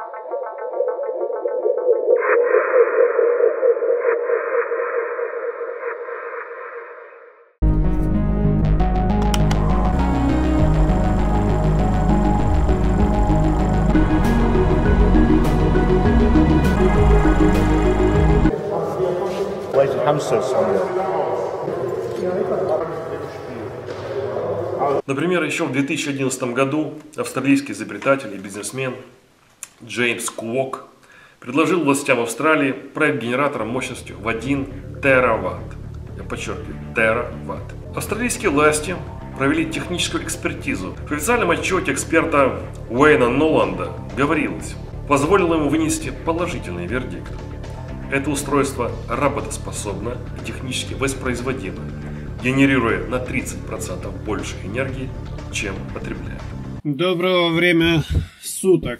Например, еще в 2011 году австралийский изобретатель и бизнесмен Джеймс Куок предложил властям Австралии проект генератора мощностью в 1 тераватт. Я подчеркиваю, тераватт. Австралийские власти провели техническую экспертизу. В официальном отчете эксперта Уэйна Ноланда говорилось, позволило ему вынести положительный вердикт. Это устройство работоспособно и технически воспроизводимо, генерируя на 30% больше энергии, чем потребляет. Доброго время суток.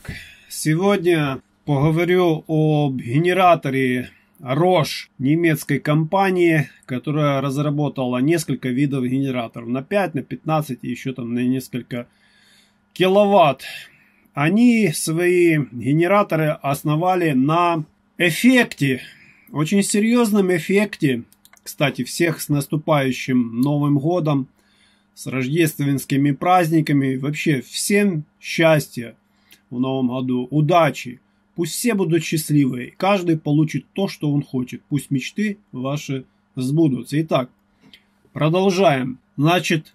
Сегодня поговорю об генераторе Roche, немецкой компании, которая разработала несколько видов генераторов на 5, на 15 и еще там на несколько киловатт. Они свои генераторы основали на эффекте, очень серьезном эффекте. Кстати, всех с наступающим Новым годом, с рождественскими праздниками, вообще всем счастья в Новом году, удачи. Пусть все будут счастливы, каждый получит то, что он хочет. Пусть мечты ваши сбудутся. Итак, продолжаем. Значит,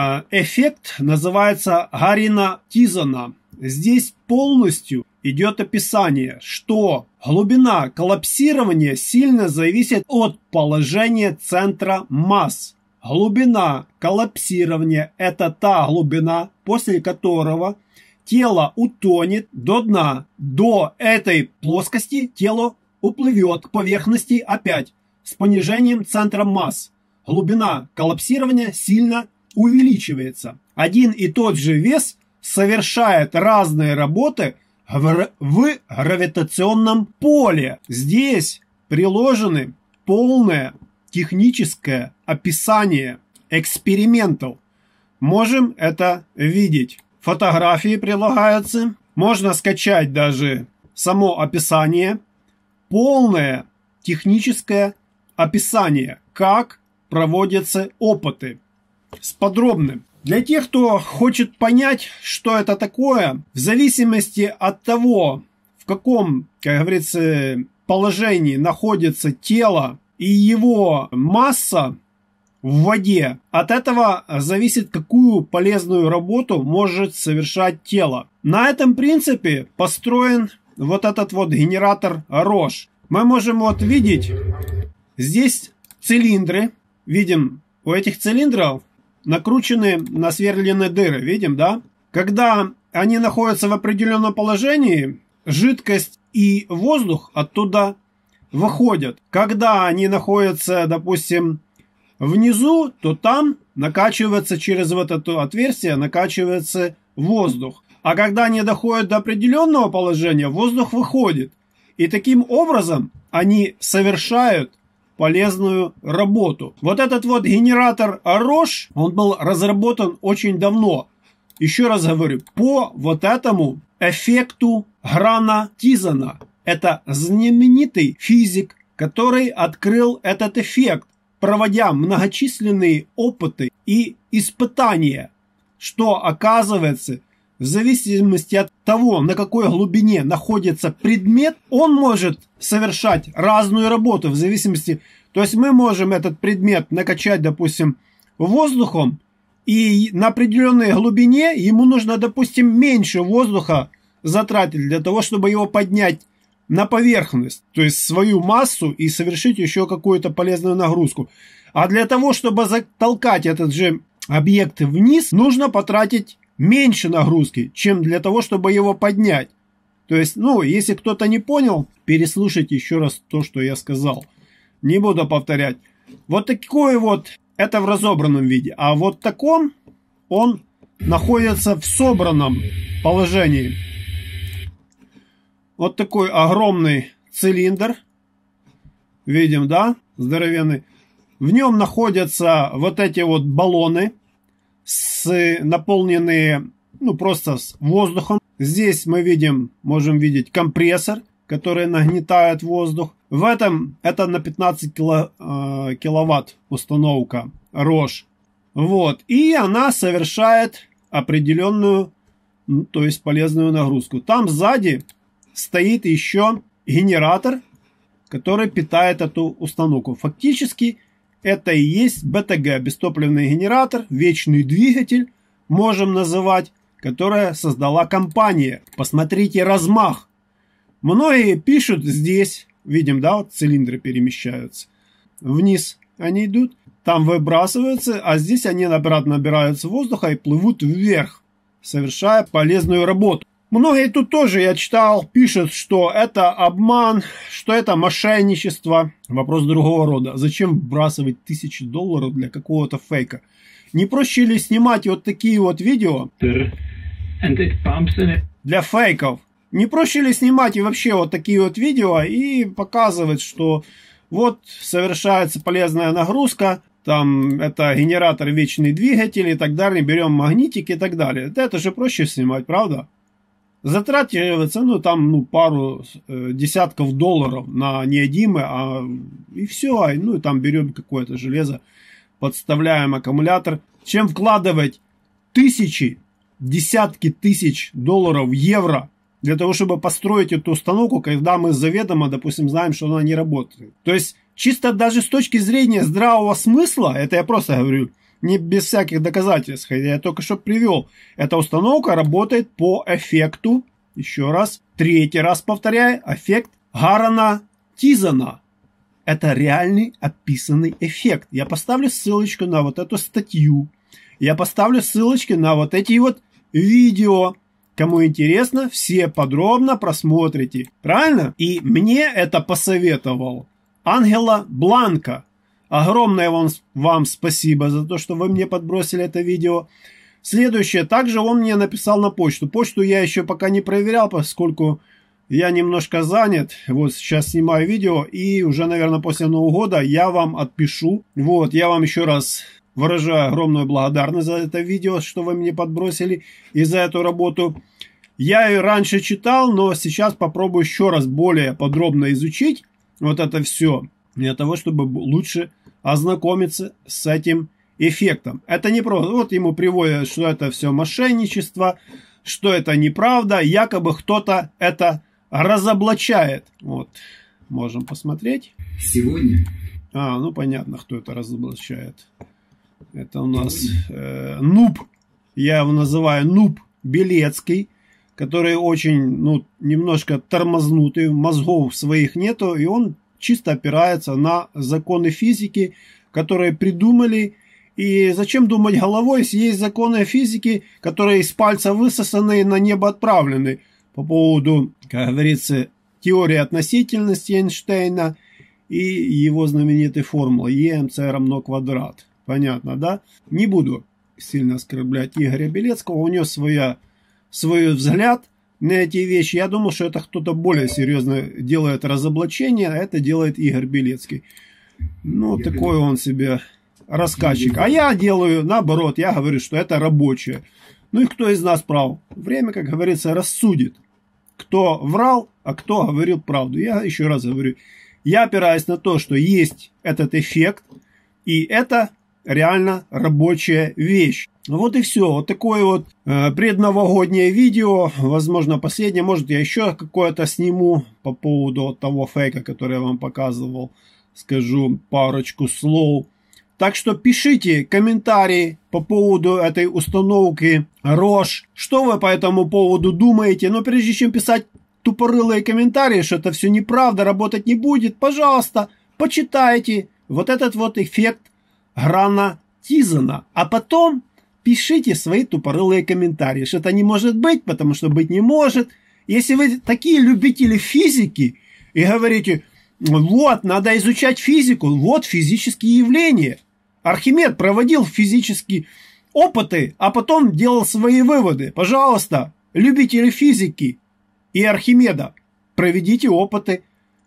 эффект называется Гарина-Тизона. Здесь полностью идет описание, что глубина коллапсирования сильно зависит от положения центра масс. Глубина коллапсирования – это та глубина, после которого тело утонет до дна. До этой плоскости тело уплывет к поверхности опять с понижением центра масс. Глубина коллапсирования сильно увеличивается. Один и тот же вес совершает разные работы в гравитационном поле. Здесь приложены полное техническое описание экспериментов. Можем это видеть. Фотографии прилагаются. Можно скачать даже само описание. Полное техническое описание, как проводятся опыты с подробным. Для тех, кто хочет понять, что это такое, в зависимости от того, в каком, как говорится, положении находится тело и его масса в воде, от этого зависит, какую полезную работу может совершать тело. На этом принципе построен вот этот вот генератор Roche. Мы можем вот видеть здесь цилиндры. Видим, у этих цилиндров накручены, насверлены дыры, видим, да? Когда они находятся в определенном положении, жидкость и воздух оттуда выходят. Когда они находятся, допустим, внизу, то там накачивается через вот это отверстие, накачивается воздух. А когда они доходят до определенного положения, воздух выходит. И таким образом они совершают полезную работу. Вот этот вот генератор Roche, он был разработан очень давно. Еще раз говорю, по вот этому эффекту Гарина-Тизона. Это знаменитый физик, который открыл этот эффект, проводя многочисленные опыты и испытания, что оказывается, в зависимости от того, на какой глубине находится предмет, он может совершать разную работу в зависимости. То есть мы можем этот предмет накачать, допустим, воздухом, и на определенной глубине ему нужно, допустим, меньше воздуха затратить для того, чтобы его поднять на поверхность, то есть свою массу и совершить еще какую-то полезную нагрузку. А для того, чтобы затолкать этот же объект вниз, нужно потратить меньше нагрузки, чем для того, чтобы его поднять. То есть, если кто-то не понял, переслушайте еще раз то, что я сказал. Не буду повторять. Вот такой вот, это в разобранном виде. А вот таком он находится в собранном положении. Вот такой огромный цилиндр. Видим, да? Здоровенный. В нем находятся вот эти вот баллоны, наполненные просто с воздухом. Здесь мы можем видеть компрессор, который нагнетает воздух. В этом это на 15 киловатт установка Roche. Вот. И она совершает определенную, то есть полезную нагрузку. Там сзади стоит еще генератор, который питает эту установку. Фактически это и есть БТГ, бестопливный генератор, вечный двигатель, можем называть, которая создала компания. Посмотрите размах. Многие пишут здесь, видим, да, вот цилиндры перемещаются. Вниз они идут, там выбрасываются, а здесь они обратно набираются воздуха и плывут вверх, совершая полезную работу. Многие тут тоже, я читал, пишут, что это обман, что это мошенничество. Вопрос другого рода. Зачем вбрасывать $1000 для какого-то фейка? Не проще ли снимать вот такие вот видео для фейков? Не проще ли снимать и вообще вот такие вот видео и показывать, что вот совершается полезная нагрузка, там это генератор, вечный двигатель и так далее, берем магнитик и так далее. Это же проще снимать, правда? Затрачивается, пару десятков долларов на неодимы, и все, и там берем какое-то железо, подставляем аккумулятор, чем вкладывать десятки тысяч долларов, евро, для того, чтобы построить эту установку, когда мы заведомо, допустим, знаем, что она не работает. То есть, чисто даже с точки зрения здравого смысла, это я просто говорю, не без всяких доказательств, я только что привел, эта установка работает по эффекту, еще раз, третий раз повторяю, эффект Гарана-Тизана. Это реальный описанный эффект. Я поставлю ссылочку на вот эту статью, я поставлю ссылочки на вот эти вот видео. Кому интересно, все подробно просмотрите. Правильно? И мне это посоветовал Ангела Бланка. Огромное вам спасибо за то, что вы мне подбросили это видео. Следующее. Также он мне написал на почту. Почту я еще пока не проверял, поскольку я немножко занят. Вот сейчас снимаю видео. И уже, наверное, после Нового года я вам отпишу. Вот, я вам еще раз выражаю огромную благодарность за это видео, что вы мне подбросили, и за эту работу. Я ее раньше читал, но сейчас попробую еще раз более подробно изучить вот это все, для того, чтобы лучше ознакомиться с этим эффектом. Это не просто, вот ему приводят, что это все мошенничество, что это неправда, якобы кто-то это разоблачает. Вот, можем посмотреть. Сегодня. Понятно, кто это разоблачает. Это у нас Нуб, я его называю Нуб Белецкий, который очень, немножко тормознутый, мозгов своих нету, и он чисто опирается на законы физики, которые придумали. И зачем думать головой, если есть законы физики, которые из пальца высосаны и на небо отправлены по поводу, как говорится, теории относительности Эйнштейна и его знаменитой формулы Е МЦ равно квадрат. Понятно, да? Не буду сильно оскорблять Игоря Белецкого. У него свой взгляд на эти вещи. Я думаю, что это кто-то более серьезно делает разоблачение, а это делает Игорь Белецкий. Такой он себе рассказчик. А я делаю наоборот. Я говорю, что это рабочее. И кто из нас прав? Время, как говорится, рассудит. Кто врал, а кто говорил правду. Я еще раз говорю. Я опираюсь на то, что есть этот эффект. И это реально рабочая вещь. Вот и все. Вот такое вот предновогоднее видео. Возможно, последнее. Может, я еще какое-то сниму по поводу того фейка, который я вам показывал. Скажу парочку слов. Так что пишите комментарии по поводу этой установки Roche. Что вы по этому поводу думаете? Но прежде чем писать тупорылые комментарии, что это все неправда, работать не будет, пожалуйста, почитайте вот этот вот эффект Гарана-Тизана. А потом пишите свои тупорылые комментарии, что это не может быть, потому что быть не может. Если вы такие любители физики и говорите, вот, надо изучать физику, вот физические явления. Архимед проводил физические опыты, а потом делал свои выводы. Пожалуйста, любители физики и Архимеда, проведите опыты,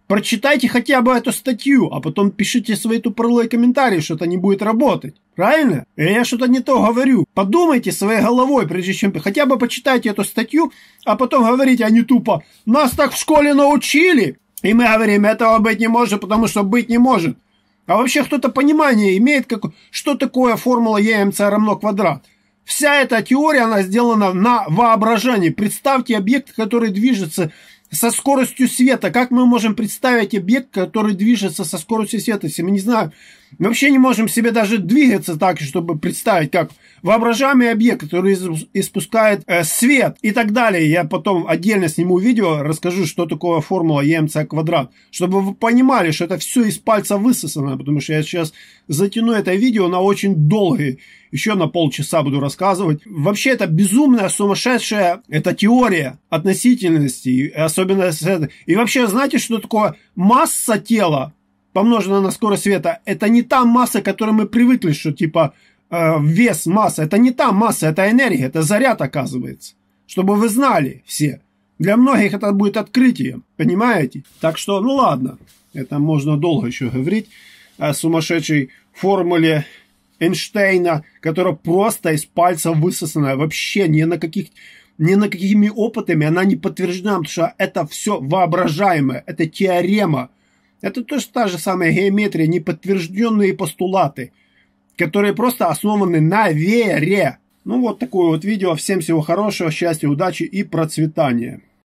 Прочитайте хотя бы эту статью, а потом пишите свои тупорылые комментарии, что это не будет работать. Правильно? Или я что-то не то говорю. Подумайте своей головой, прежде чем... Хотя бы почитайте эту статью, а потом говорите, а не тупо. Нас так в школе научили. И мы говорим, этого быть не может, потому что быть не может. А вообще кто-то понимание имеет, что такое формула ЕМЦ равно квадрат. Вся эта теория, она сделана на воображении. Представьте объект, который движется со скоростью света. Как мы можем представить объект, который движется со скоростью света, если мы не знаем? Мы вообще не можем себе даже двигаться так, чтобы представить, как воображаемый объект, который испускает свет и так далее. Я потом отдельно сниму видео, расскажу, что такое формула ЕМЦ квадрат, чтобы вы понимали, что это все из пальца высосано, потому что я сейчас затяну это видео на очень долгое, еще на полчаса буду рассказывать. Вообще это безумная, сумасшедшая, это теория относительности, особенно и вообще знаете, что такое масса тела, помноженная на скорость света? Это не та масса, к которой мы привыкли, что типа вес, масса. Это не та масса, это энергия, это заряд, оказывается. Чтобы вы знали все. Для многих это будет открытием, понимаете? Так что, ну ладно, это можно долго еще говорить о сумасшедшей формуле Эйнштейна, которая просто из пальца высосана, вообще ни на какими опытами она не подтверждена, потому что это все воображаемое, это теорема. Это тоже та же самая геометрия, неподтвержденные постулаты, которые просто основаны на вере. Ну вот такое вот видео. Всем всего хорошего, счастья, удачи и процветания.